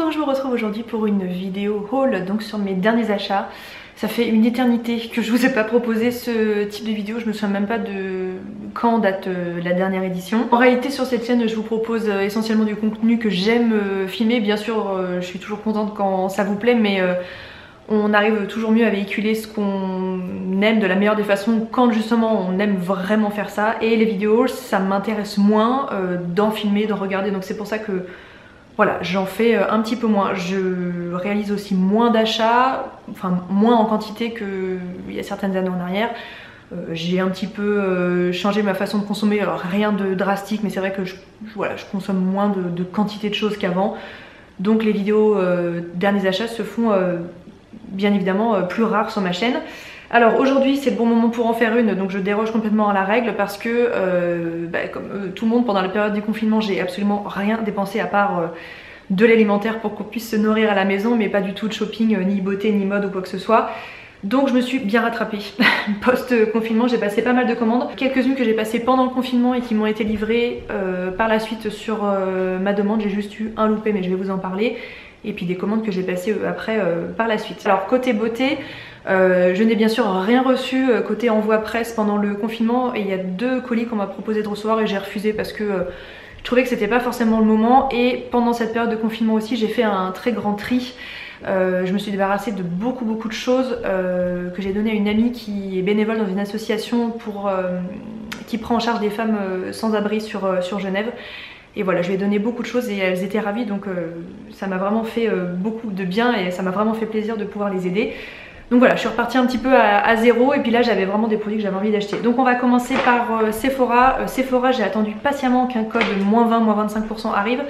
donc je vous retrouve aujourd'hui pour une vidéo haul donc sur mes derniers achats. Ça fait une éternité que je vous ai pas proposé ce type de vidéo, je me souviens même pas de quand date la dernière édition. En réalité sur cette chaîne je vous propose essentiellement du contenu que j'aime filmer. Bien sûr je suis toujours contente quand ça vous plaît, mais on arrive toujours mieux à véhiculer ce qu'on aime de la meilleure des façons quand justement on aime vraiment faire ça. Et les vidéos ça m'intéresse moins d'en filmer, d'en regarder, donc c'est pour ça que voilà, j'en fais un petit peu moins. Je réalise aussi moins d'achats, enfin moins en quantité qu'il y a certaines années en arrière. J'ai un petit peu changé ma façon de consommer, alors rien de drastique, mais c'est vrai que voilà, je consomme moins de quantité de choses qu'avant. Donc les vidéos derniers achats se font bien évidemment plus rares sur ma chaîne. Alors aujourd'hui c'est le bon moment pour en faire une, donc je déroge complètement à la règle parce que comme tout le monde pendant la période du confinement j'ai absolument rien dépensé à part de l'alimentaire pour qu'on puisse se nourrir à la maison, mais pas du tout de shopping, ni beauté, ni mode ou quoi que ce soit. Donc je me suis bien rattrapée. Post-confinement j'ai passé pas mal de commandes, quelques-unes que j'ai passées pendant le confinement et qui m'ont été livrées par la suite sur ma demande. J'ai juste eu un loupé mais je vais vous en parler. Et puis des commandes que j'ai passées après par la suite. Alors côté beauté, je n'ai bien sûr rien reçu côté envoi presse pendant le confinement, et il y a 2 colis qu'on m'a proposé de recevoir et j'ai refusé parce que je trouvais que c'était pas forcément le moment. Et pendant cette période de confinement aussi j'ai fait un très grand tri. Je me suis débarrassée de beaucoup de choses que j'ai donné à une amie qui est bénévole dans une association qui prend en charge des femmes sans abri sur Genève. Et voilà, je lui ai donné beaucoup de choses et elles étaient ravies, donc ça m'a vraiment fait beaucoup de bien et ça m'a vraiment fait plaisir de pouvoir les aider. Donc voilà, je suis repartie un petit peu à zéro et puis là j'avais vraiment des produits que j'avais envie d'acheter. Donc on va commencer par Sephora. Sephora, j'ai attendu patiemment qu'un code -20, -25% arrive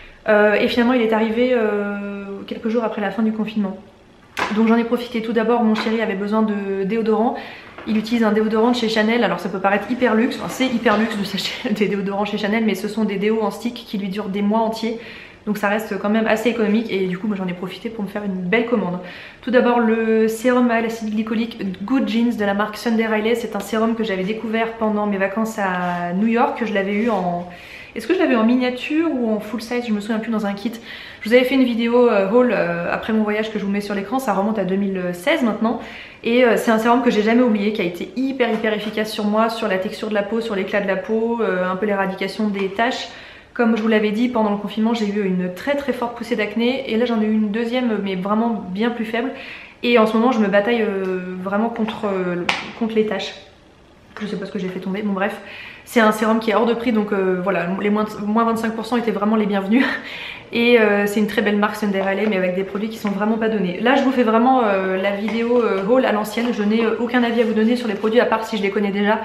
et finalement il est arrivé quelques jours après la fin du confinement. Donc j'en ai profité. Tout d'abord, mon chéri avait besoin de déodorant. Il utilise un déodorant de chez Chanel, alors ça peut paraître hyper luxe, enfin, c'est hyper luxe de s'acheter des déodorants chez Chanel, mais ce sont des déos en stick qui lui durent des mois entiers, donc ça reste quand même assez économique et du coup moi j'en ai profité pour me faire une belle commande. Tout d'abord le sérum à l'acide glycolique Good Jeans de la marque Sunday Riley. C'est un sérum que j'avais découvert pendant mes vacances à New York, que je l'avais eu en... Est-ce que je l'avais en miniature ou en full size? Je me souviens plus, dans un kit. Je vous avais fait une vidéo haul après mon voyage que je vous mets sur l'écran, ça remonte à 2016 maintenant. Et c'est un sérum que j'ai jamais oublié, qui a été hyper efficace sur moi, sur la texture de la peau, sur l'éclat de la peau, un peu l'éradication des taches. Comme je vous l'avais dit, pendant le confinement j'ai eu une très forte poussée d'acné et là j'en ai eu une deuxième mais vraiment bien plus faible. Et en ce moment je me bataille vraiment contre les taches. Je sais pas ce que j'ai fait tomber, bon bref. C'est un sérum qui est hors de prix, donc voilà, les moins 25% étaient vraiment les bienvenus. Et c'est une très belle marque Sunday Riley, mais avec des produits qui sont vraiment pas donnés. Là je vous fais vraiment la vidéo haul à l'ancienne. Je n'ai aucun avis à vous donner sur les produits à part si je les connais déjà.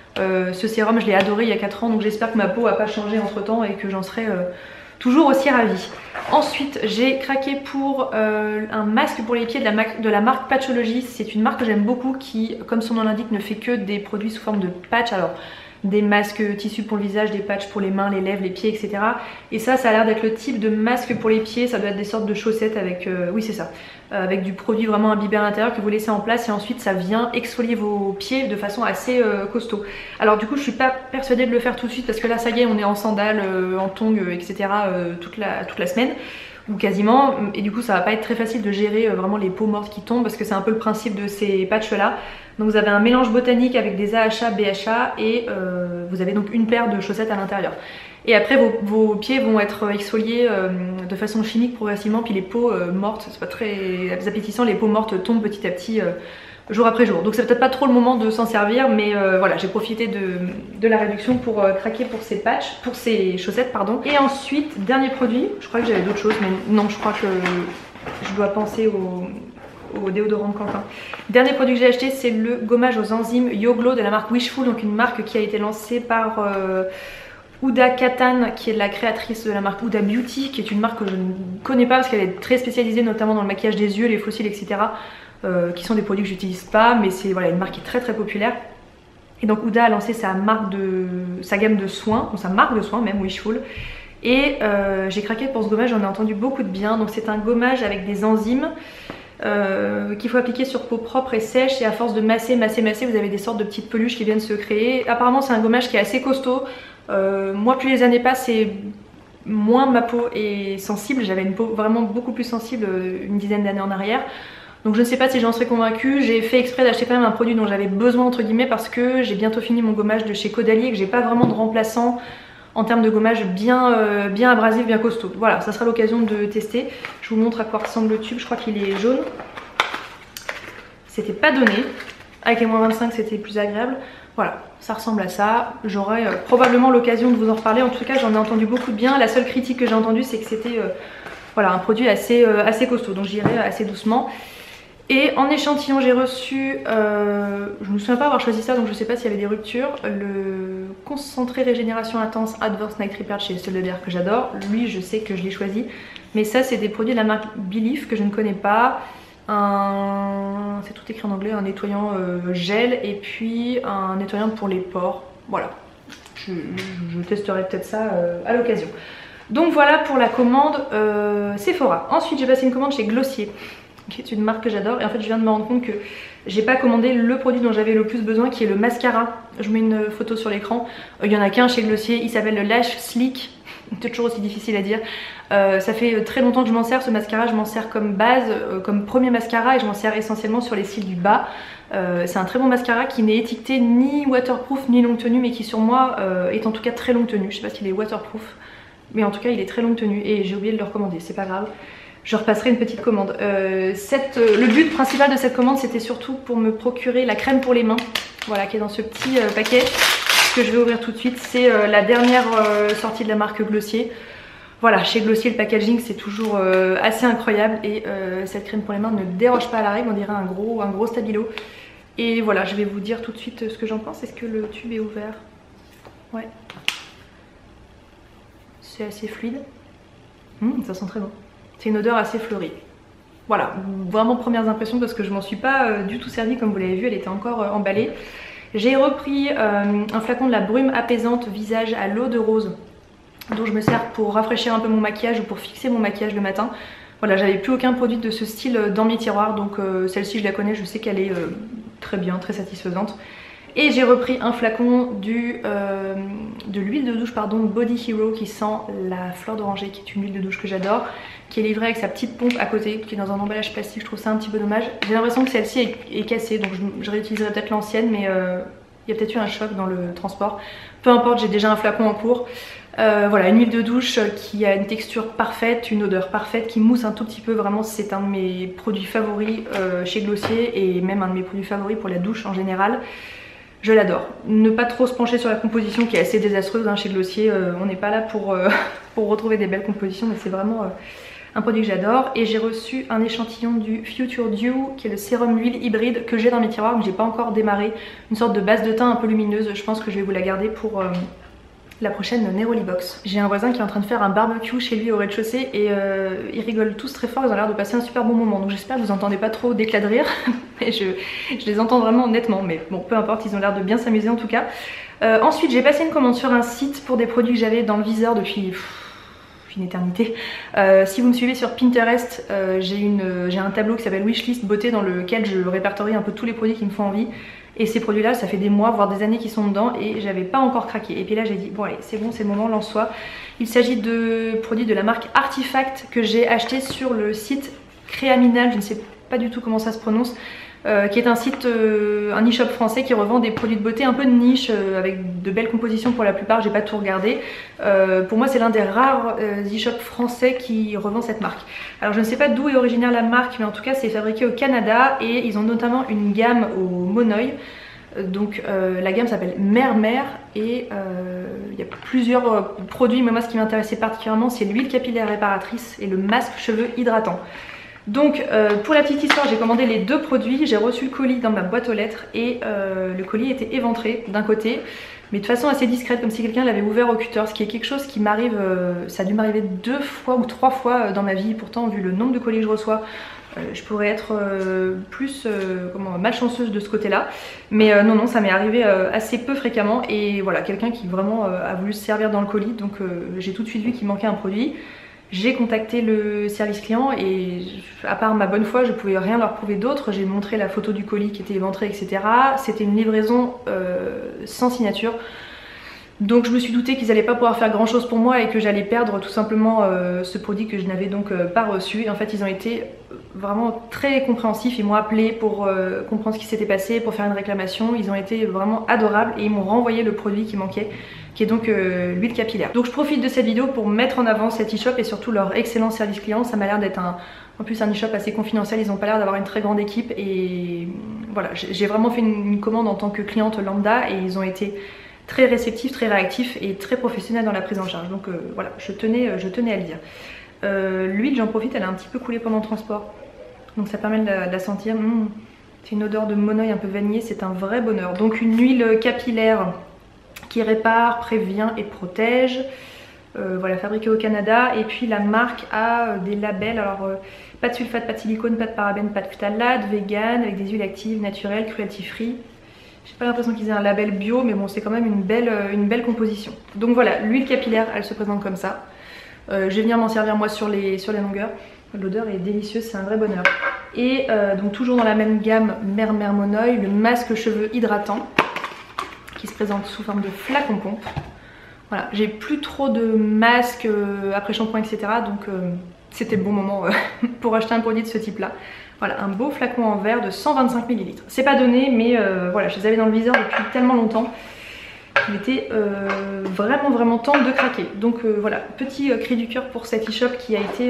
Ce sérum je l'ai adoré il y a 4 ans, donc j'espère que ma peau a pas changé entre temps et que j'en serai toujours aussi ravie. Ensuite j'ai craqué pour un masque pour les pieds de la marque Patchology. C'est une marque que j'aime beaucoup qui, comme son nom l'indique, ne fait que des produits sous forme de patch. Alors des masques tissus pour le visage, des patchs pour les mains, les lèvres, les pieds, etc. Et ça a l'air d'être le type de masque pour les pieds. Ça doit être des sortes de chaussettes avec, oui c'est ça, avec du produit vraiment imbibé à l'intérieur que vous laissez en place et ensuite ça vient exfolier vos pieds de façon assez costaud. Alors du coup je suis pas persuadée de le faire tout de suite parce que là ça y est, on est en sandales, en tongs, etc. toute la semaine ou quasiment, et du coup ça va pas être très facile de gérer vraiment les peaux mortes qui tombent parce que c'est un peu le principe de ces patchs là. Donc vous avez un mélange botanique avec des AHA, BHA et vous avez donc une paire de chaussettes à l'intérieur. Et après vos pieds vont être exfoliés de façon chimique progressivement, puis les peaux mortes, c'est pas très appétissant, les peaux mortes tombent petit à petit jour après jour. Donc c'est peut-être pas trop le moment de s'en servir, mais voilà, j'ai profité de la réduction pour craquer pour ces patchs, pour ces chaussettes pardon. Et ensuite, dernier produit, je crois que j'avais d'autres choses, mais non, je crois que je dois penser au déodorant de Quentin. Dernier produit que j'ai acheté, c'est le gommage aux enzymes YoGlow de la marque Wishful, donc une marque qui a été lancée par Huda Kattan, qui est la créatrice de la marque Huda Beauty, qui est une marque que je ne connais pas parce qu'elle est très spécialisée notamment dans le maquillage des yeux, les fossiles, etc. Qui sont des produits que j'utilise pas, mais c'est voilà, une marque qui est très populaire. Et donc Huda a lancé sa gamme de soins, ou sa marque de soins même, Wishful. Et j'ai craqué pour ce gommage, j'en ai entendu beaucoup de bien. Donc c'est un gommage avec des enzymes qu'il faut appliquer sur peau propre et sèche, et à force de masser, vous avez des sortes de petites peluches qui viennent se créer. Apparemment c'est un gommage qui est assez costaud. Moi plus les années passent et moins ma peau est sensible, j'avais une peau vraiment beaucoup plus sensible une dizaine d'années en arrière. Donc je ne sais pas si j'en serais convaincue, j'ai fait exprès d'acheter quand même un produit dont j'avais besoin entre guillemets parce que j'ai bientôt fini mon gommage de chez Caudalie et que j'ai pas vraiment de remplaçant en termes de gommage bien abrasif, bien costaud. Voilà, ça sera l'occasion de tester. Je vous montre à quoi ressemble le tube, je crois qu'il est jaune. C'était pas donné, avec les moins 25 c'était plus agréable. Voilà, ça ressemble à ça. J'aurai probablement l'occasion de vous en reparler. En tout cas, j'en ai entendu beaucoup de bien. La seule critique que j'ai entendue, c'est que c'était voilà, un produit assez costaud. Donc j'irai assez doucement. Et en échantillon, j'ai reçu, je me souviens pas avoir choisi ça, donc je sais pas s'il y avait des ruptures, le concentré régénération intense Advanced Night Repair chez Estée Lauder que j'adore. Lui, je sais que je l'ai choisi. Mais ça, c'est des produits de la marque Belief que je ne connais pas. C'est tout écrit en anglais, un nettoyant gel et puis un nettoyant pour les pores. Voilà, je testerai peut-être ça à l'occasion. Donc voilà pour la commande Sephora. Ensuite j'ai passé une commande chez Glossier, qui est une marque que j'adore, et en fait je viens de me rendre compte que j'ai pas commandé le produit dont j'avais le plus besoin, qui est le mascara. Je vous mets une photo sur l'écran. Il y en a qu'un chez Glossier, il s'appelle le Lash Sleek. C'est toujours aussi difficile à dire. Ça fait très longtemps que je m'en sers, ce mascara. Je m'en sers comme base, comme premier mascara, et je m'en sers essentiellement sur les cils du bas. C'est un très bon mascara qui n'est étiqueté ni waterproof ni longue tenue, mais qui sur moi est en tout cas très longue tenue. Je sais pas s'il est waterproof, mais en tout cas il est très longue tenue et j'ai oublié de le recommander, c'est pas grave. Je repasserai une petite commande. Le but principal de cette commande, c'était surtout pour me procurer la crème pour les mains, voilà, qui est dans ce petit paquet que je vais ouvrir tout de suite. C'est la dernière sortie de la marque Glossier. Voilà, chez Glossier le packaging c'est toujours assez incroyable, et cette crème pour les mains ne déroge pas à la règle, on dirait un gros stabilo. Et voilà, je vais vous dire tout de suite ce que j'en pense. Est-ce que le tube est ouvert? Ouais. C'est assez fluide. Ça sent très bon. C'est une odeur assez fleurie. Voilà, vraiment premières impressions parce que je m'en suis pas du tout servie comme vous l'avez vu, elle était encore emballée. J'ai repris un flacon de la brume apaisante visage à l'eau de rose, dont je me sers pour rafraîchir un peu mon maquillage ou pour fixer mon maquillage le matin. Voilà, j'avais plus aucun produit de ce style dans mes tiroirs, donc celle-ci je la connais, je sais qu'elle est très bien, très satisfaisante. Et j'ai repris un flacon de l'huile de douche Body Hero qui sent la fleur d'oranger, qui est une huile de douche que j'adore, qui est livrée avec sa petite pompe à côté, qui est dans un emballage plastique. Je trouve ça un petit peu dommage. J'ai l'impression que celle-ci est cassée, donc je réutiliserai peut-être l'ancienne, mais il y a peut-être eu un choc dans le transport. Peu importe, j'ai déjà un flacon en cours. Voilà, une huile de douche qui a une texture parfaite, une odeur parfaite, qui mousse un tout petit peu. Vraiment, c'est un de mes produits favoris chez Glossier, et même un de mes produits favoris pour la douche en général. Je l'adore. Ne pas trop se pencher sur la composition qui est assez désastreuse chez Glossier. On n'est pas là pour retrouver des belles compositions, mais c'est vraiment un produit que j'adore. Et j'ai reçu un échantillon du Future Dew, qui est le sérum huile hybride que j'ai dans mes tiroirs, mais j'ai pas encore démarré. Une sorte de base de teint un peu lumineuse. Je pense que je vais vous la garder pour la prochaine Neroli Box. J'ai un voisin qui est en train de faire un barbecue chez lui au rez-de-chaussée, et ils rigolent tous très fort, ils ont l'air de passer un super bon moment. Donc j'espère que vous entendez pas trop d'éclats de rire, mais je les entends vraiment nettement. Mais bon, peu importe, ils ont l'air de bien s'amuser en tout cas. Ensuite j'ai passé une commande sur un site pour des produits que j'avais dans le viseur depuis une éternité. Si vous me suivez sur Pinterest, j'ai un tableau qui s'appelle Wishlist Beauté, dans lequel je répertorie un peu tous les produits qui me font envie. Et ces produits là, ça fait des mois voire des années qu'ils sont dedans, et j'avais pas encore craqué. Et puis là j'ai dit bon allez, c'est bon, c'est le moment, lance-toi. Il s'agit de produits de la marque Artifact que j'ai acheté sur le site Créaminal, je ne sais pas du tout comment ça se prononce, qui est un site, un e-shop français qui revend des produits de beauté un peu de niche, avec de belles compositions pour la plupart. J'ai pas tout regardé. Pour moi c'est l'un des rares e-shops français qui revend cette marque. Alors je ne sais pas d'où est originaire la marque, mais en tout cas c'est fabriqué au Canada, et ils ont notamment une gamme au monoeil. Donc la gamme s'appelle Mer, et il y a plusieurs produits, mais moi ce qui m'intéressait particulièrement c'est l'huile capillaire réparatrice et le masque cheveux hydratant. Donc pour la petite histoire, j'ai commandé les deux produits, j'ai reçu le colis dans ma boîte aux lettres, et le colis était éventré d'un côté, mais de façon assez discrète, comme si quelqu'un l'avait ouvert au cutter, ce qui est quelque chose qui m'arrive, ça a dû m'arriver 2 fois ou 3 fois dans ma vie. Pourtant vu le nombre de colis que je reçois, je pourrais être plus malchanceuse de ce côté là, mais non, ça m'est arrivé assez peu fréquemment. Et voilà, quelqu'un qui vraiment a voulu se servir dans le colis, donc j'ai tout de suite vu qu'il manquait un produit. J'ai contacté le service client, et à part ma bonne foi je pouvais rien leur prouver d'autre. J'ai montré la photo du colis qui était éventré, etc. C'était une livraison sans signature. Donc je me suis doutée qu'ils n'allaient pas pouvoir faire grand chose pour moi et que j'allais perdre tout simplement ce produit que je n'avais donc pas reçu. Et en fait ils ont été vraiment très compréhensifs, ils m'ont appelé pour comprendre ce qui s'était passé, pour faire une réclamation. Ils ont été vraiment adorables et ils m'ont renvoyé le produit qui manquait, qui est donc l'huile capillaire. Donc je profite de cette vidéo pour mettre en avant cet e-shop et surtout leur excellent service client. Ça m'a l'air d'être en plus un e-shop assez confidentiel, ils n'ont pas l'air d'avoir une très grande équipe et voilà, j'ai vraiment fait une commande en tant que cliente lambda et ils ont été très réceptif, très réactif et très professionnel dans la prise en charge. Donc voilà, je tenais à le dire. L'huile, j'en profite, elle a un petit peu coulé pendant le transport. Donc ça permet de la sentir. C'est une odeur de monoeil un peu vanillé, c'est un vrai bonheur. Donc une huile capillaire qui répare, prévient et protège. Voilà, fabriquée au Canada. Et puis la marque a des labels. Alors pas de sulfate, pas de silicone, pas de parabènes, pas de phtalates, vegan, avec des huiles actives, naturelles, cruelty free. J'ai pas l'impression qu'ils aient un label bio, mais bon, c'est quand même une belle composition. Donc voilà, l'huile capillaire, elle se présente comme ça. Je vais venir m'en servir moi sur les longueurs. L'odeur est délicieuse, c'est un vrai bonheur. Et donc toujours dans la même gamme Mermer Monoeil, le masque cheveux hydratant qui se présente sous forme de flacon pompe. Voilà, j'ai plus trop de masques après shampoing, etc. Donc c'était le bon moment pour acheter un produit de ce type là. Voilà, un beau flacon en verre de 125 ml. C'est pas donné, mais voilà, je les avais dans le viseur depuis tellement longtemps qu'il était vraiment temps de craquer. Donc voilà, petit cri du cœur pour cet e-shop qui a été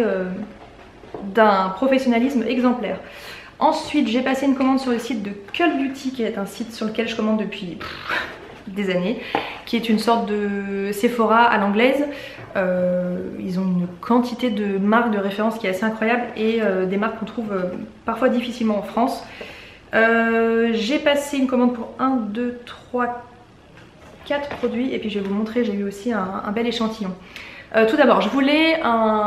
d'un professionnalisme exemplaire. Ensuite, j'ai passé une commande sur le site de Cult Beauty, qui est un site sur lequel je commande depuis des années, qui est une sorte de Sephora à l'anglaise. Ils ont une quantité de marques de référence qui est assez incroyable et des marques qu'on trouve parfois difficilement en France. J'ai passé une commande pour 1, 2, 3, 4 produits et puis je vais vous montrer, j'ai eu aussi un bel échantillon. Tout d'abord, je voulais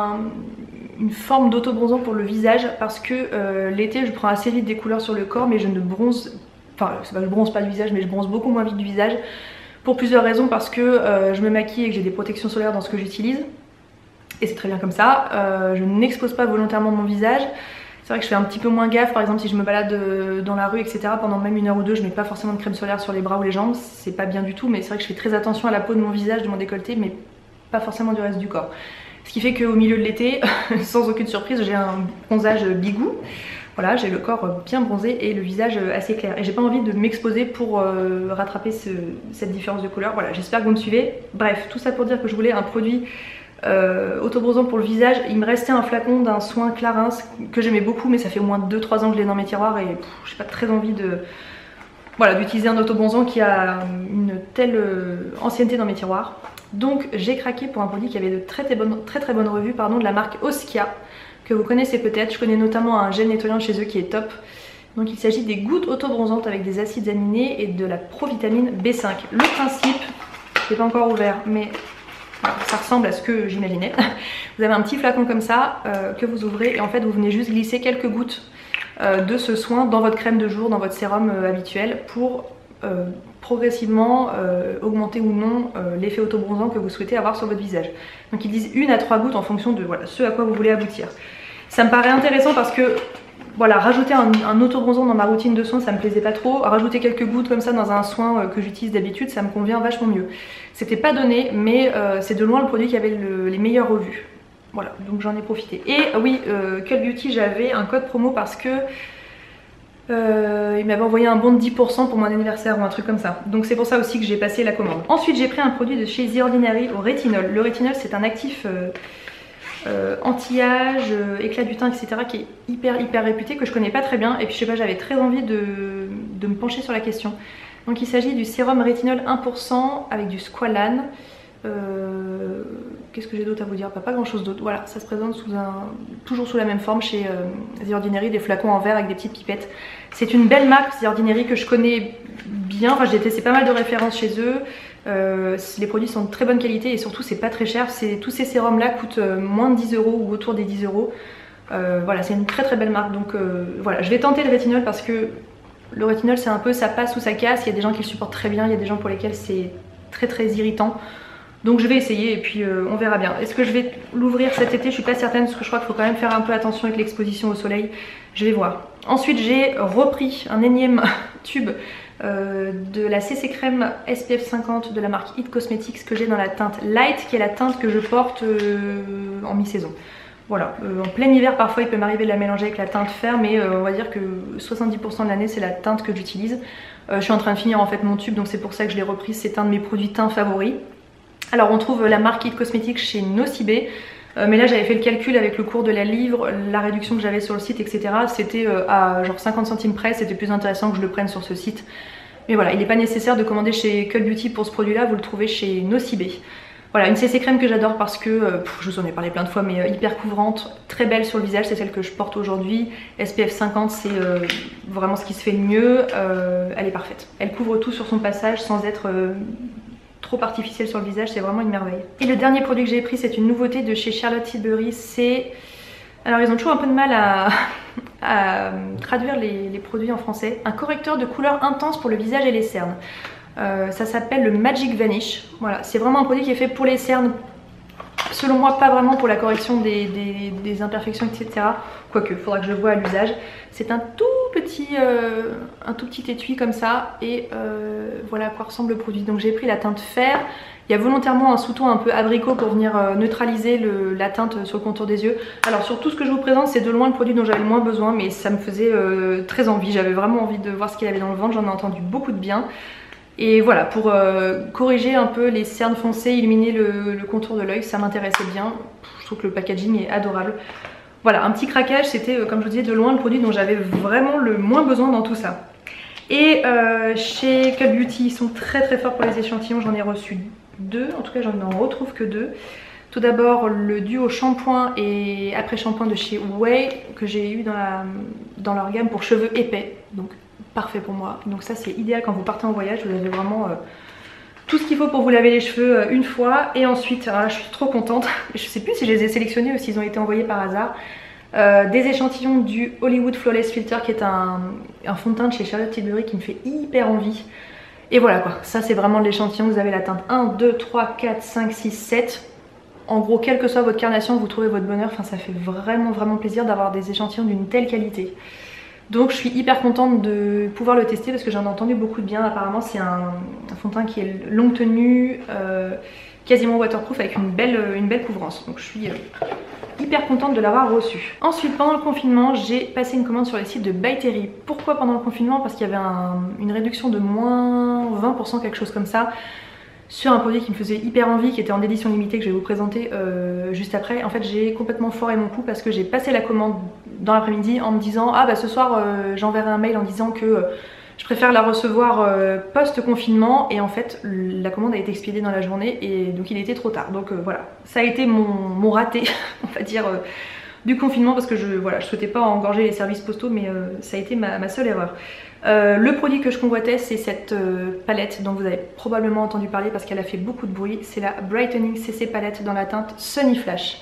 une forme d'auto-bronzant pour le visage parce que l'été je prends assez vite des couleurs sur le corps mais je ne bronze, enfin je bronze pas du visage mais je bronze beaucoup moins vite du visage. Pour plusieurs raisons, parce que je me maquille et que j'ai des protections solaires dans ce que j'utilise. Et c'est très bien comme ça. Je n'expose pas volontairement mon visage. C'est vrai que je fais un petit peu moins gaffe, par exemple si je me balade dans la rue, etc. Pendant même 1 heure ou 2, je mets pas forcément de crème solaire sur les bras ou les jambes. C'est pas bien du tout, mais c'est vrai que je fais très attention à la peau de mon visage, de mon décolleté, mais pas forcément du reste du corps. Ce qui fait qu'au milieu de l'été, sans aucune surprise, j'ai un bronzage bigou. Voilà, j'ai le corps bien bronzé et le visage assez clair. Et j'ai pas envie de m'exposer pour rattraper cette différence de couleur. Voilà, j'espère que vous me suivez. Bref, tout ça pour dire que je voulais un produit auto-bronzant pour le visage. Il me restait un flacon d'un soin Clarins que j'aimais beaucoup, mais ça fait au moins 2-3 ans que je l'ai dans mes tiroirs et j'ai pas très envie de... Voilà, d'utiliser un auto-bronzant qui a une telle ancienneté dans mes tiroirs. Donc j'ai craqué pour un produit qui avait de très bonnes revues, pardon, de la marque Oskia, que vous connaissez peut-être. Je connais notamment un gel nettoyant chez eux qui est top. Donc il s'agit des gouttes auto-bronzantes avec des acides aminés et de la provitamine B5. Le principe, je l'ai pas encore ouvert, mais voilà, ça ressemble à ce que j'imaginais. Vous avez un petit flacon comme ça que vous ouvrez et en fait vous venez juste glisser quelques gouttes de ce soin dans votre crème de jour, dans votre sérum habituel pour progressivement augmenter ou non l'effet auto-bronzant que vous souhaitez avoir sur votre visage. Donc ils disent 1 à 3 gouttes en fonction de voilà, ce à quoi vous voulez aboutir. Ça me paraît intéressant parce que voilà, rajouter un auto-bronzant dans ma routine de soins, ça me plaisait pas trop. Rajouter quelques gouttes comme ça dans un soin que j'utilise d'habitude, ça me convient vachement mieux. C'était pas donné, mais c'est de loin le produit qui avait les meilleures revues. Voilà, donc j'en ai profité. Et oui, Cult Beauty, j'avais un code promo parce que il m'avait envoyé un bon de 10% pour mon anniversaire ou un truc comme ça. Donc c'est pour ça aussi que j'ai passé la commande. Ensuite j'ai pris un produit de chez The Ordinary au rétinol. Le rétinol c'est un actif anti-âge, éclat du teint, etc. qui est hyper réputé, que je connais pas très bien. Et puis je sais pas, j'avais très envie de me pencher sur la question. Donc il s'agit du sérum rétinol 1% avec du squalane. Qu'est-ce que j'ai d'autre à vous dire? Pas grand chose d'autre. Voilà, ça se présente toujours sous la même forme chez The Ordinary, des flacons en verre avec des petites pipettes. C'est une belle marque, The Ordinary, que je connais bien. Enfin, j'ai testé pas mal de références chez eux. Les produits sont de très bonne qualité et surtout c'est pas très cher. Tous ces sérums là coûtent moins de 10 € ou autour des 10 €. Voilà, c'est une très belle marque. Donc voilà, je vais tenter le rétinol parce que le rétinol c'est un peu ça passe ou ça casse. Il y a des gens qui le supportent très bien, il y a des gens pour lesquels c'est très irritant. Donc je vais essayer et puis on verra bien. Est-ce que je vais l'ouvrir cet été? Je suis pas certaine parce que je crois qu'il faut quand même faire un peu attention avec l'exposition au soleil. Je vais voir. Ensuite j'ai repris un énième tube de la CC Crème SPF 50 de la marque It Cosmetics que j'ai dans la teinte Light, qui est la teinte que je porte en mi-saison. Voilà, en plein hiver parfois il peut m'arriver de la mélanger avec la teinte Fer, mais on va dire que 70% de l'année c'est la teinte que j'utilise. Je suis en train de finir en fait mon tube, donc c'est pour ça que je l'ai reprise, c'est un de mes produits teints favoris. Alors on trouve la marque It Cosmetics chez Nocibé, mais là j'avais fait le calcul avec le cours de la livre, la réduction que j'avais sur le site, etc. C'était à genre 50 centimes près, c'était plus intéressant que je le prenne sur ce site. Mais voilà, il n'est pas nécessaire de commander chez Cult Beauty pour ce produit là, vous le trouvez chez Nocibé. Voilà, une CC crème que j'adore parce que, je vous en ai parlé plein de fois, mais hyper couvrante, très belle sur le visage, c'est celle que je porte aujourd'hui. SPF 50, c'est vraiment ce qui se fait le mieux, elle est parfaite. Elle couvre tout sur son passage sans être trop artificielle sur le visage, c'est vraiment une merveille. Et le dernier produit que j'ai pris, c'est une nouveauté de chez Charlotte Tilbury, c'est... Alors ils ont toujours un peu de mal à traduire les produits en français. Un correcteur de couleur intense pour le visage et les cernes. Ça s'appelle le Magic Vanish. Voilà, c'est vraiment un produit qui est fait pour les cernes. Selon moi, pas vraiment pour la correction des imperfections, etc. Quoique, il faudra que je le voie à l'usage. C'est un tout petit étui comme ça. Et voilà à quoi ressemble le produit. Donc j'ai pris la teinte Fer. Il y a volontairement un sous-ton un peu abricot pour venir neutraliser la teinte sur le contour des yeux. Alors sur tout ce que je vous présente, c'est de loin le produit dont j'avais le moins besoin, mais ça me faisait très envie. J'avais vraiment envie de voir ce qu'il avait dans le ventre, j'en ai entendu beaucoup de bien. Et voilà, pour corriger un peu les cernes foncées, illuminer le contour de l'œil, ça m'intéressait bien. Je trouve que le packaging est adorable. Voilà, un petit craquage, c'était comme je vous disais de loin le produit dont j'avais vraiment le moins besoin dans tout ça. Et chez Cult Beauty, ils sont très très forts pour les échantillons, j'en ai reçu 2, en tout cas j'en n'en retrouve que 2. Tout d'abord le duo shampoing et après shampoing de chez Way que j'ai eu dans leur gamme pour cheveux épais, donc parfait pour moi. Donc ça c'est idéal quand vous partez en voyage, vous avez vraiment tout ce qu'il faut pour vous laver les cheveux une fois. Et ensuite, alors là je suis trop contente, je sais plus si je les ai sélectionnés ou s'ils ont été envoyés par hasard. Des échantillons du Hollywood Flawless Filter qui est un fond de teint de chez Charlotte Tilbury qui me fait hyper envie. Et voilà quoi, ça c'est vraiment l'échantillon, vous avez la teinte 1, 2, 3, 4, 5, 6, 7. En gros, quelle que soit votre carnation, vous trouvez votre bonheur. Enfin, ça fait vraiment plaisir d'avoir des échantillons d'une telle qualité. Donc je suis hyper contente de pouvoir le tester parce que j'en ai entendu beaucoup de bien. Apparemment c'est un fond de teint qui est longue tenue, quasiment waterproof avec une belle couvrance. Donc je suis hyper contente de l'avoir reçu. Ensuite pendant le confinement j'ai passé une commande sur les sites de By Terry. Pourquoi pendant le confinement? Parce qu'il y avait une réduction de moins 20%, quelque chose comme ça, sur un produit qui me faisait hyper envie, qui était en édition limitée, que je vais vous présenter juste après. En fait j'ai complètement foiré mon coup parce que j'ai passé la commande dans l'après-midi en me disant ah bah ce soir j'enverrai un mail en disant que je préfère la recevoir post-confinement, et en fait la commande a été expédiée dans la journée et donc il était trop tard. Donc voilà, ça a été mon raté on va dire du confinement, parce que je souhaitais pas engorger les services postaux, mais ça a été ma seule erreur. Le produit que je convoitais, c'est cette palette dont vous avez probablement entendu parler parce qu'elle a fait beaucoup de bruit. C'est la Brightening CC palette dans la teinte Sunny Flash.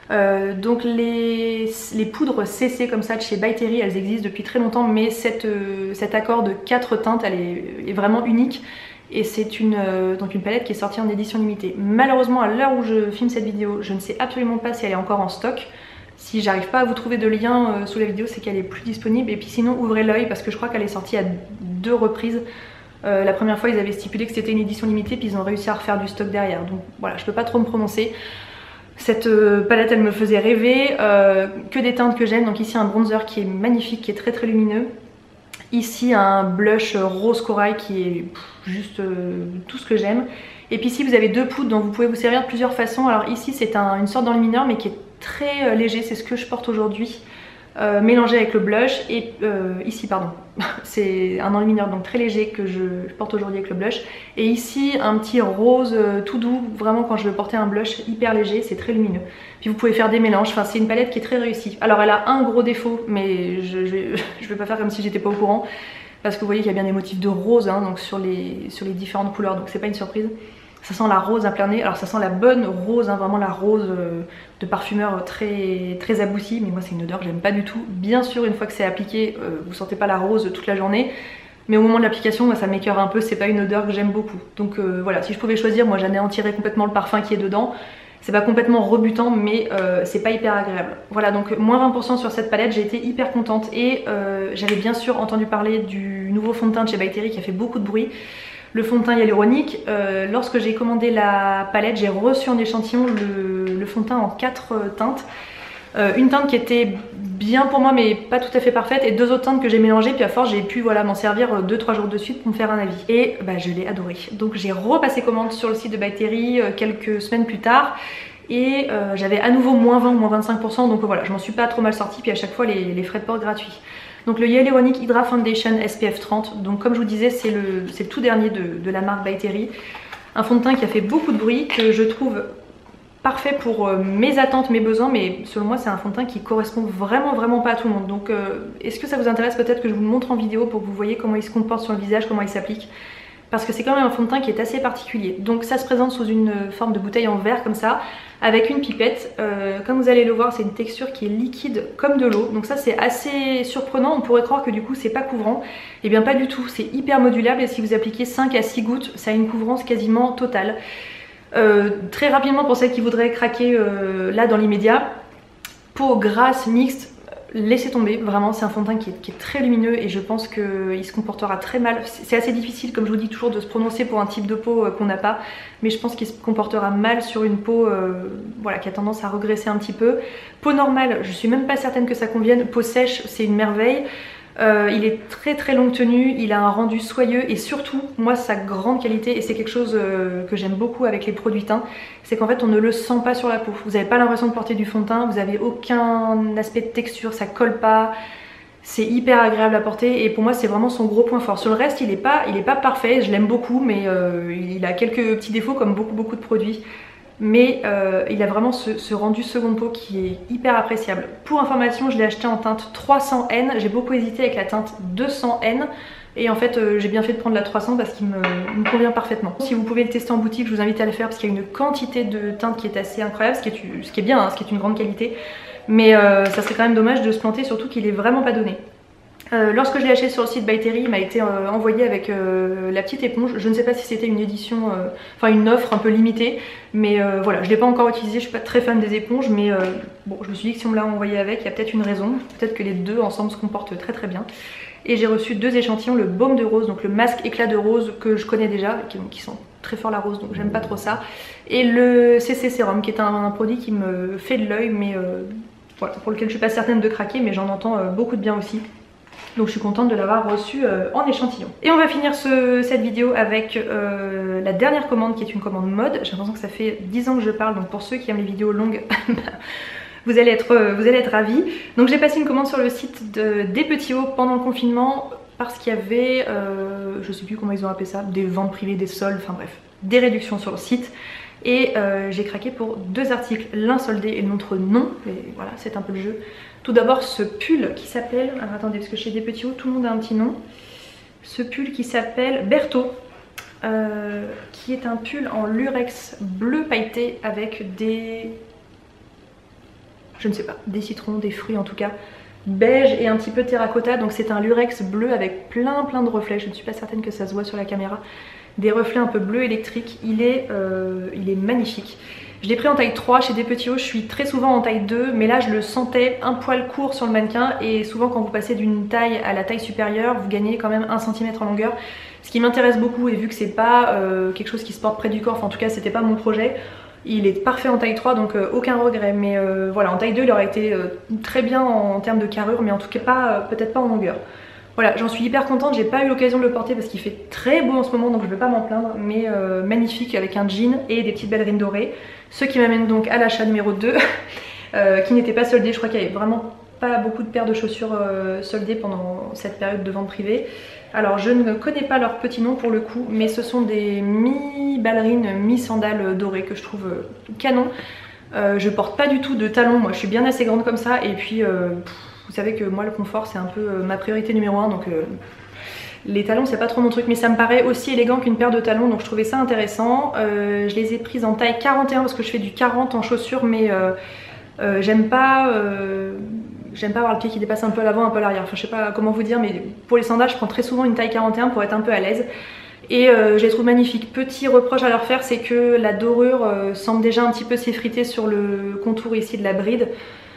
Donc les poudres CC comme ça de chez By Terry, elles existent depuis très longtemps, mais cet accord de 4 teintes, elle est vraiment unique. Et c'est donc une palette qui est sortie en édition limitée. Malheureusement, à l'heure où je filme cette vidéo, je ne sais absolument pas si elle est encore en stock. Si j'arrive pas à vous trouver de lien sous la vidéo, c'est qu'elle est plus disponible. Et puis sinon, ouvrez l'œil parce que je crois qu'elle est sortie à 2 reprises. La première fois, ils avaient stipulé que c'était une édition limitée, puis ils ont réussi à refaire du stock derrière. Donc voilà, je peux pas trop me prononcer. Cette palette, elle me faisait rêver. Que des teintes que j'aime. Donc ici, un bronzer qui est magnifique, qui est très lumineux. Ici, un blush rose corail qui est juste tout ce que j'aime. Et puis ici, vous avez 2 poudres dont vous pouvez vous servir de plusieurs façons. Alors ici, c'est une sorte d'enlumineur, mais qui est très léger, c'est ce que je porte aujourd'hui, mélangé avec le blush. Et ici pardon, c'est un enlumineur donc très léger que je porte aujourd'hui avec le blush. Et ici un petit rose tout doux, vraiment quand je veux porter un blush hyper léger, c'est très lumineux. Puis vous pouvez faire des mélanges, enfin c'est une palette qui est très réussie. Alors elle a un gros défaut, mais je vais pas faire comme si j'étais pas au courant, parce que vous voyez qu'il y a bien des motifs de rose hein, donc sur les différentes couleurs, donc c'est pas une surprise. Ça sent la rose à plein nez, alors ça sent la bonne rose, hein, vraiment la rose de parfumeur très aboutie, mais moi c'est une odeur que j'aime pas du tout. Bien sûr, une fois que c'est appliqué, vous sentez pas la rose toute la journée, mais au moment de l'application, moi ça m'écœure un peu, c'est pas une odeur que j'aime beaucoup. Donc voilà, si je pouvais choisir, moi j'anéantirais complètement le parfum qui est dedans. C'est pas complètement rebutant, mais c'est pas hyper agréable. Voilà, donc moins 20% sur cette palette, j'ai été hyper contente. Et j'avais bien sûr entendu parler du nouveau fond de teint de chez By Terry qui a fait beaucoup de bruit. Le fond de teint hyaluronique. Lorsque j'ai commandé la palette, j'ai reçu en échantillon le fond de teint en 4 teintes. Une teinte qui était bien pour moi mais pas tout à fait parfaite et 2 autres teintes que j'ai mélangées, puis à force j'ai pu voilà, m'en servir 2-3 jours de suite pour me faire un avis. Et bah, je l'ai adoré. Donc j'ai repassé commande sur le site de By Terry quelques semaines plus tard. Et j'avais à nouveau moins 20 ou moins 25%, donc voilà, je m'en suis pas trop mal sortie, puis à chaque fois les frais de port gratuits. Donc le Hyaluronic Hydra Foundation SPF 30, donc comme je vous disais c'est le tout dernier de la marque By Terry. Un fond de teint qui a fait beaucoup de bruit, que je trouve parfait pour mes attentes, mes besoins, mais selon moi c'est un fond de teint qui correspond vraiment pas à tout le monde. Donc est-ce que ça vous intéresse peut-être que je vous le montre en vidéo pour que vous voyez comment il se comporte sur le visage, comment il s'applique? Parce que c'est quand même un fond de teint qui est assez particulier. Donc ça se présente sous une forme de bouteille en verre comme ça, avec une pipette. Comme vous allez le voir, c'est une texture qui est liquide comme de l'eau. Donc ça c'est assez surprenant, on pourrait croire que du coup c'est pas couvrant. Et bien pas du tout, c'est hyper modulable et si vous appliquez 5 à 6 gouttes, ça a une couvrance quasiment totale. Très rapidement pour celles qui voudraient craquer là dans l'immédiat, peau grasse, mixte, laissez tomber, vraiment c'est un fond de teint qui est très lumineux et je pense qu'il se comportera très mal. C'est assez difficile comme je vous dis toujours de se prononcer pour un type de peau qu'on n'a pas, mais je pense qu'il se comportera mal sur une peau voilà, qui a tendance à regresser un petit peu. Peau normale, je suis même pas certaine que ça convienne, peau sèche c'est une merveille. Il est très longue tenue, il a un rendu soyeux et surtout, moi sa grande qualité, et c'est quelque chose que j'aime beaucoup avec les produits teints, c'est qu'en fait on ne le sent pas sur la peau. Vous n'avez pas l'impression de porter du fond de teint, vous n'avez aucun aspect de texture, ça colle pas, c'est hyper agréable à porter et pour moi c'est vraiment son gros point fort. Sur le reste il est pas parfait, je l'aime beaucoup mais il a quelques petits défauts comme beaucoup de produits. Mais il a vraiment ce rendu seconde peau qui est hyper appréciable. Pour information, je l'ai acheté en teinte 300N, j'ai beaucoup hésité avec la teinte 200N et en fait j'ai bien fait de prendre la 300 parce qu'il me convient parfaitement. Si vous pouvez le tester en boutique, je vous invite à le faire parce qu'il y a une quantité de teintes qui est assez incroyable, ce qui est bien, hein, ce qui est une grande qualité. Mais ça serait quand même dommage de se planter, surtout qu'il est vraiment pas donné. Lorsque je l'ai acheté sur le site By Terry, il m'a été envoyé avec la petite éponge. Je ne sais pas si c'était une édition, enfin une offre un peu limitée, mais voilà, je ne l'ai pas encore utilisé, je suis pas très fan des éponges, mais bon, je me suis dit que si on me l'a envoyé avec, il y a peut-être une raison, peut-être que les deux ensemble se comportent très bien. Et j'ai reçu 2 échantillons, le baume de rose, donc le masque éclat de rose que je connais déjà, qui sent très fort la rose, donc j'aime pas trop ça, et le CC Sérum, qui est un produit qui me fait de l'œil, mais voilà, pour lequel je suis pas certaine de craquer, mais j'en entends beaucoup de bien aussi. Donc je suis contente de l'avoir reçu en échantillon. Et on va finir cette vidéo avec la dernière commande qui est une commande mode. J'ai l'impression que ça fait 10 ans que je parle, donc pour ceux qui aiment les vidéos longues, vous allez être ravis. Donc j'ai passé une commande sur le site des Petits Hauts pendant le confinement parce qu'il y avait, je sais plus comment ils ont appelé ça, des ventes privées, des soldes, enfin bref, des réductions sur le site. Et j'ai craqué pour 2 articles, l'un soldé et l'autre non, mais voilà, c'est un peu le jeu. Tout d'abord ce pull qui s'appelle, alors attendez parce que chez des Petits Hauts tout le monde a un petit nom, ce pull qui s'appelle Berthaud, qui est un pull en lurex bleu pailleté avec des, je ne sais pas, des citrons, des fruits en tout cas, beige et un petit peu terracotta, donc c'est un lurex bleu avec plein de reflets, je ne suis pas certaine que ça se voit sur la caméra, des reflets un peu bleu électrique, il est magnifique. Je l'ai pris en taille 3 chez des Petits Hauts, je suis très souvent en taille 2, mais là je le sentais un poil court sur le mannequin et souvent quand vous passez d'une taille à la taille supérieure, vous gagnez quand même 1 cm en longueur. Ce qui m'intéresse beaucoup et vu que c'est pas quelque chose qui se porte près du corps, enfin en tout cas c'était pas mon projet, il est parfait en taille 3 donc aucun regret. Mais voilà, en taille 2 il aurait été très bien en termes de carrure mais en tout cas peut-être pas en longueur. Voilà, j'en suis hyper contente, j'ai pas eu l'occasion de le porter parce qu'il fait très beau en ce moment donc je vais pas m'en plaindre, mais magnifique avec un jean et des petites ballerines dorées. Ce qui m'amène donc à l'achat numéro 2 qui n'était pas soldé, je crois qu'il y avait vraiment pas beaucoup de paires de chaussures soldées pendant cette période de vente privée. Alors je ne connais pas leur petit nom pour le coup, mais ce sont des mi-ballerines, mi-sandales dorées que je trouve canon. Je porte pas du tout de talons, moi je suis bien assez grande comme ça et puis vous savez que moi le confort c'est un peu ma priorité numéro 1 donc les talons c'est pas trop mon truc mais ça me paraît aussi élégant qu'une paire de talons donc je trouvais ça intéressant. Je les ai prises en taille 41 parce que je fais du 40 en chaussures mais j'aime pas avoir le pied qui dépasse un peu à l'avant un peu à l'arrière, enfin je sais pas comment vous dire mais pour les sandales je prends très souvent une taille 41 pour être un peu à l'aise. Et je les trouve magnifiques. Petit reproche à leur faire c'est que la dorure semble déjà un petit peu s'effriter sur le contour ici de la bride.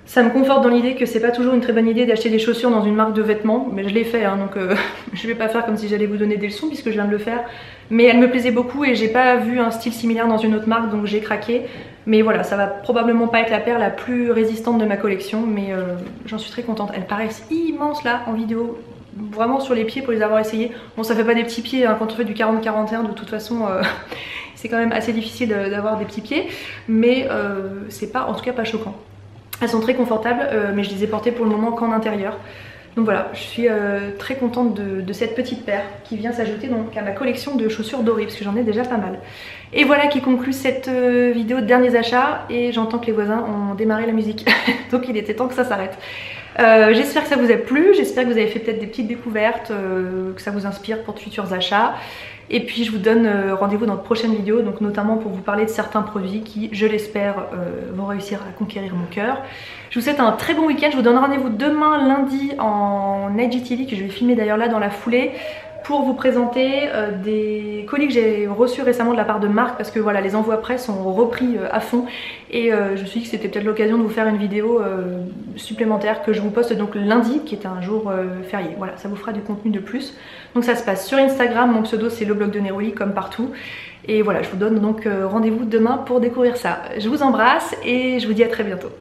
Ça me conforte dans l'idée que c'est pas toujours une très bonne idée d'acheter des chaussures dans une marque de vêtements, mais je l'ai fait hein, donc je vais pas faire comme si j'allais vous donner des leçons puisque je viens de le faire. Mais elle me plaisait beaucoup et j'ai pas vu un style similaire dans une autre marque donc j'ai craqué. Mais voilà, ça va probablement pas être la paire la plus résistante de ma collection, mais j'en suis très contente. Elles paraissent immenses là en vidéo, vraiment sur les pieds pour les avoir essayées. Bon, ça fait pas des petits pieds hein, quand on fait du 40-41 de toute façon. C'est quand même assez difficile d'avoir des petits pieds, mais c'est pas, en tout cas pas choquant. Elles sont très confortables, mais je les ai portées pour le moment qu'en intérieur. Donc voilà, je suis très contente de cette petite paire qui vient s'ajouter donc à ma collection de chaussures dorées, parce que j'en ai déjà pas mal. Et voilà qui conclut cette vidéo de derniers achats, et j'entends que les voisins ont démarré la musique, donc il était temps que ça s'arrête. J'espère que ça vous a plu, j'espère que vous avez fait peut-être des petites découvertes, que ça vous inspire pour de futurs achats. Et puis je vous donne rendez-vous dans de prochaines vidéos, donc notamment pour vous parler de certains produits qui, je l'espère, vont réussir à conquérir mon cœur. Je vous souhaite un très bon week-end, je vous donne rendez-vous demain lundi en IGTV, que je vais filmer d'ailleurs là dans la foulée, pour vous présenter des colis que j'ai reçus récemment de la part de Marc, parce que voilà, les envois presse sont repris à fond et je me suis dit que c'était peut-être l'occasion de vous faire une vidéo supplémentaire que je vous poste donc lundi, qui est un jour férié. Voilà, ça vous fera du contenu de plus. Donc ça se passe sur Instagram, mon pseudo c'est le blog de Neroli comme partout. Et voilà, je vous donne donc rendez-vous demain pour découvrir ça. Je vous embrasse et je vous dis à très bientôt.